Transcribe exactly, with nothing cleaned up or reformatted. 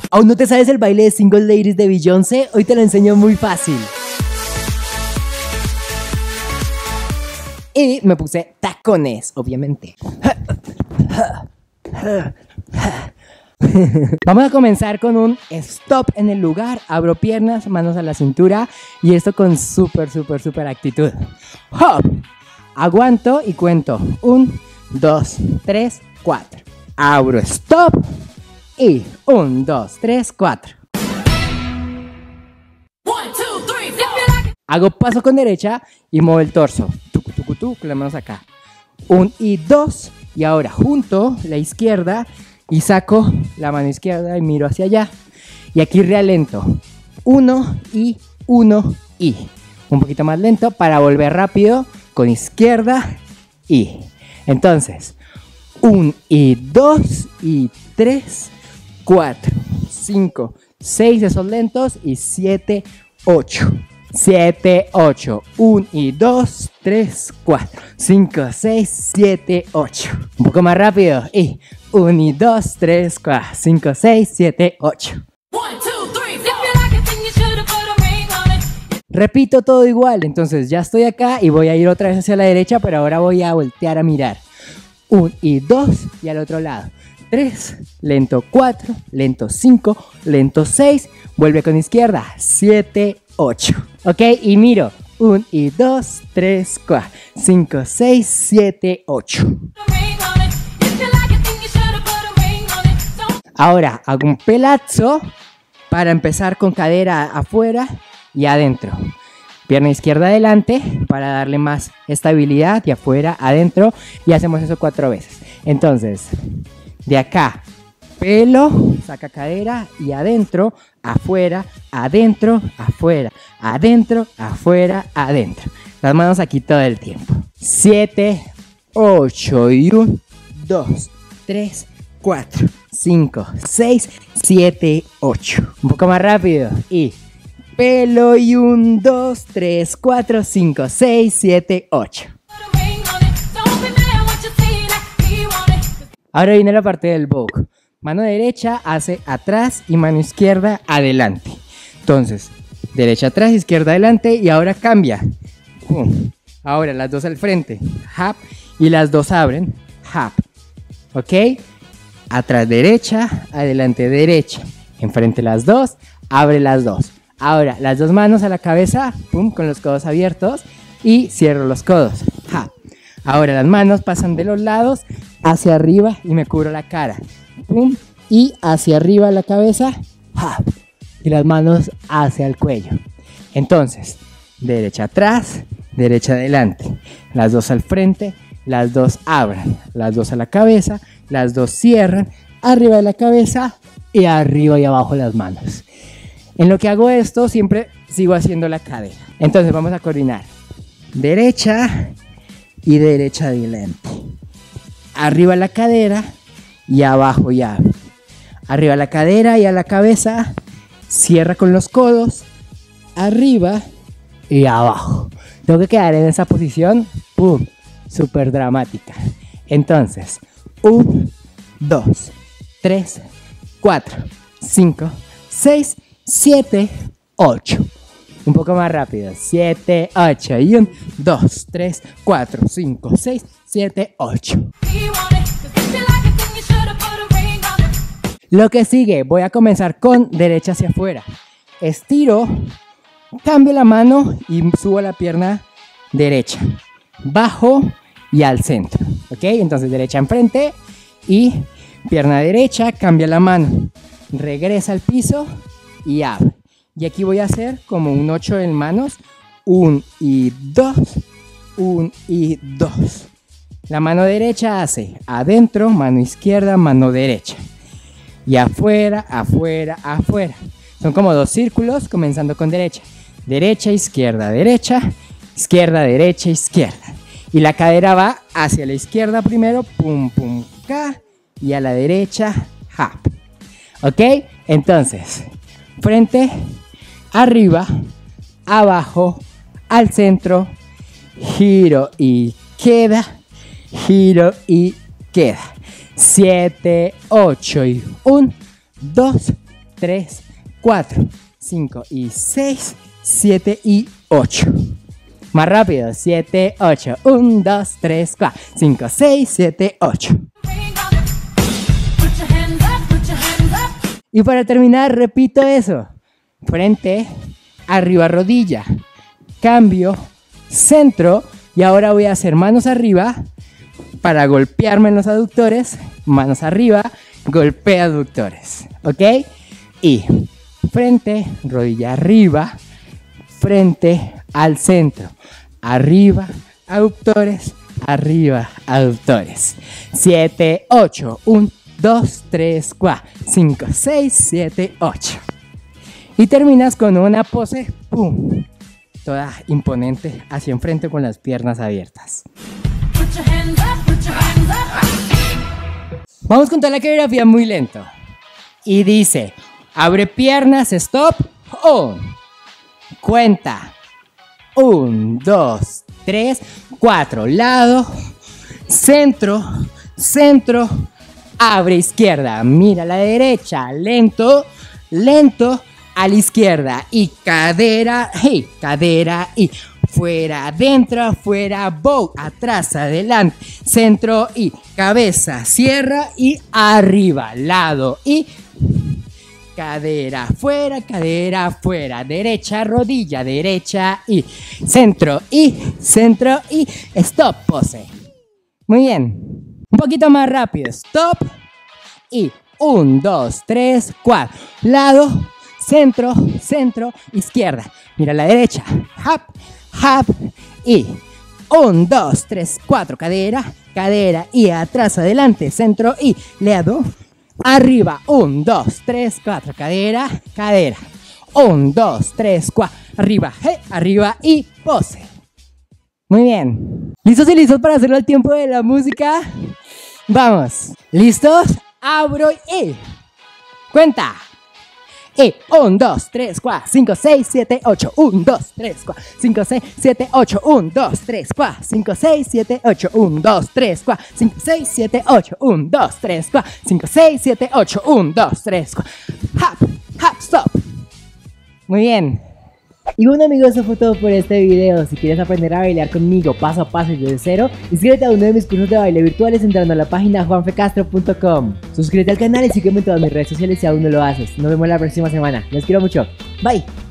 ¿Aún no te sabes el baile de Single Ladies de Beyoncé? Hoy te lo enseño muy fácil. Y me puse tacones, obviamente. Vamos a comenzar con un stop en el lugar. Abro piernas, manos a la cintura. Y esto con súper, súper, súper actitud. Hop. Aguanto y cuento. Un, dos, tres, cuatro. Abro, stop. Y un, dos, tres, cuatro. Hago paso con derecha y muevo el torso. Tucu, tucu, tucu, con las manos acá. Un y dos. Y ahora junto la izquierda y saco la mano izquierda y miro hacia allá. Y aquí realento. Uno y uno y. Un poquito más lento para volver rápido con izquierda y. Entonces, un y dos y tres, cuatro, cinco, seis, esos lentos y siete, ocho. siete, ocho. uno y dos, tres, cuatro, cinco, seis, siete, ocho. Un poco más rápido. Y uno y dos, tres, cuatro, cinco, seis, siete, ocho. Repito todo igual. Entonces ya estoy acá y voy a ir otra vez hacia la derecha, pero ahora voy a voltear a mirar. uno y dos y al otro lado. tres, lento cuatro, lento cinco, lento seis. Vuelve con izquierda. siete, ocho. Ok, y miro. uno y dos, tres, cuatro, cinco, seis, siete, ocho. Ahora hago un pelazo para empezar con cadera afuera y adentro. Pierna izquierda adelante para darle más estabilidad y afuera, adentro. Y hacemos eso cuatro veces. Entonces, de acá, pelo, saca cadera y adentro, afuera, adentro, afuera, adentro, afuera, adentro. Las manos aquí todo el tiempo. siete, ocho y uno, dos, tres, cuatro, cinco, seis, siete, ocho. Un poco más rápido. Y pelo y uno, dos, tres, cuatro, cinco, seis, siete, ocho. Ahora viene la parte del Vogue. Mano derecha hace atrás y mano izquierda adelante. Entonces, derecha atrás, izquierda adelante y ahora cambia. Pum. Ahora las dos al frente. Hop. Y las dos abren. Hop. ¿Ok? Atrás derecha, adelante derecha. Enfrente las dos, abre las dos. Ahora las dos manos a la cabeza, pum, con los codos abiertos y cierro los codos. Hop. Ahora las manos pasan de los lados hacia arriba y me cubro la cara. Pum, y hacia arriba la cabeza. ¡Ja! Y las manos hacia el cuello. Entonces, derecha atrás, derecha adelante. Las dos al frente, las dos abran. Las dos a la cabeza, las dos cierran. Arriba de la cabeza y arriba y abajo las manos. En lo que hago esto, siempre sigo haciendo la cadera. Entonces vamos a coordinar. Derecha y derecha adelante. Arriba la cadera y abajo ya. Arriba la cadera y a la cabeza. Cierra con los codos. Arriba y abajo. Tengo que quedar en esa posición. Pum. Súper dramática. Entonces. uno, dos, tres, cuatro, cinco, seis, siete, ocho. Un poco más rápido. siete, ocho. Y uno, dos, tres, cuatro, cinco, seis, siete, ocho. Lo que sigue, voy a comenzar con derecha hacia afuera. Estiro, cambio la mano y subo la pierna derecha. Bajo y al centro. ¿Ok? Entonces derecha enfrente y pierna derecha, cambia la mano. Regresa al piso y abre. Y aquí voy a hacer como un ocho en manos. uno y dos. uno y dos. La mano derecha hace adentro, mano izquierda, mano derecha. Y afuera, afuera, afuera. Son como dos círculos comenzando con derecha. Derecha, izquierda, derecha. Izquierda, derecha, izquierda. Y la cadera va hacia la izquierda primero. Pum, pum, ca. Y a la derecha, ja. ¿Ok? Entonces, frente, arriba, abajo, al centro. Giro y queda. Giro y queda. siete, ocho y uno, dos, tres, cuatro, cinco y seis, siete y ocho. Más rápido, siete, ocho, uno, dos, tres, cuatro, cinco, seis, siete, ocho. Y para terminar, repito eso. Frente, arriba rodilla, cambio, centro, y ahora voy a hacer manos arriba para golpearme en los aductores, manos arriba, golpea aductores, ¿ok? Y frente, rodilla arriba, frente al centro, arriba, aductores, arriba, aductores. siete, ocho, uno, dos, tres, cuatro, cinco, seis, siete, ocho. Y terminas con una pose, pum, toda imponente hacia enfrente con las piernas abiertas. Vamos con toda la coreografía muy lento. Y dice, abre piernas, stop, on. Cuenta. uno, dos, tres, cuatro. Lado, centro, centro, abre izquierda. Mira a la derecha, lento, lento, a la izquierda. Y cadera, hey, cadera y fuera, adentro, afuera, bow, atrás, adelante, centro y cabeza, cierra y arriba, lado y cadera, fuera, cadera, fuera, derecha, rodilla, derecha y centro y centro y stop, pose. Muy bien, un poquito más rápido, stop y uno, dos, tres, cuatro, lado, centro, centro, izquierda, mira a la derecha, hop, hop y uno, dos, tres, cuatro, cadera, cadera y atrás, adelante, centro y lado, arriba, uno, dos, tres, cuatro, cadera, cadera, uno, dos, tres, cuatro, arriba, hey, arriba y pose. Muy bien, ¿listos y listos para hacerlo al tiempo de la música? Vamos, ¿listos? Abro y cuenta. Y uno, dos, tres, cuatro, cinco, seis, siete, ocho. uno, dos, tres, cuatro, cinco, seis, siete, ocho. uno, dos, tres, cuatro, cinco, seis, siete, ocho. uno, dos, tres, cuatro, cinco, seis, siete, ocho. uno, dos, tres, cuatro, cinco, seis, siete, ocho. uno, dos, tres, cuatro. Hop, hop, stop. Muy bien. Y bueno amigos, eso fue todo por este video. Si quieres aprender a bailar conmigo paso a paso y desde cero, inscríbete a uno de mis cursos de baile virtuales entrando a la página juan fe castro punto com. Suscríbete al canal y sígueme en todas mis redes sociales si aún no lo haces. Nos vemos la próxima semana. Les quiero mucho. Bye.